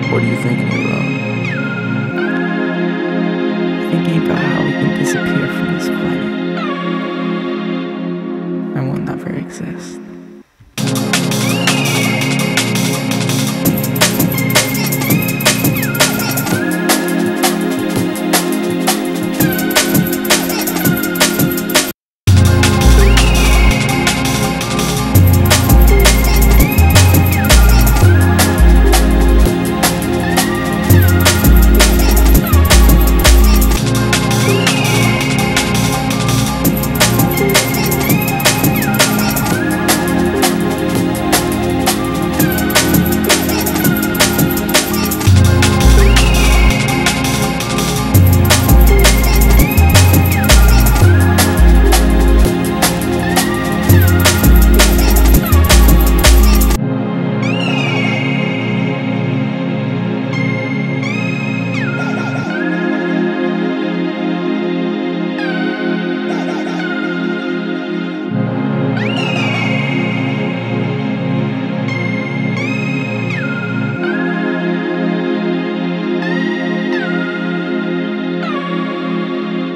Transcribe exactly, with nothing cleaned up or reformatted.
What are you thinking about? Thinking about how we can disappear from this planet and will never exist.